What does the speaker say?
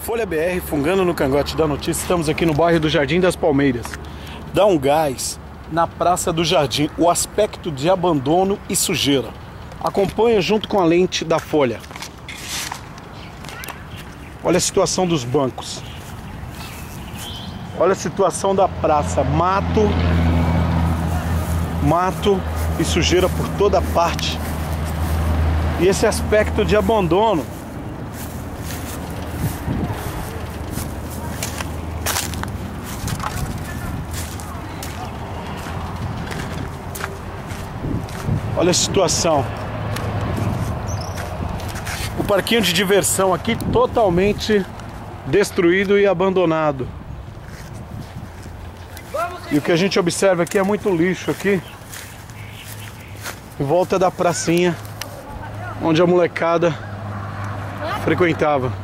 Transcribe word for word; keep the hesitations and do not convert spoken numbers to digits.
Folha B R, fungando no cangote da notícia. Estamos aqui no bairro do Jardim das Palmeiras. Dá um gás na Praça do Jardim, o aspecto de abandono e sujeira. Acompanha junto com a lente da Folha. Olha a situação dos bancos. Olha a situação da praça. Mato, mato e sujeira por toda parte. E esse aspecto de abandono. Olha a situação. O parquinho de diversão aqui totalmente destruído e abandonado. E o que a gente observa aqui é muito lixo aqui em volta da pracinha onde a molecada frequentava.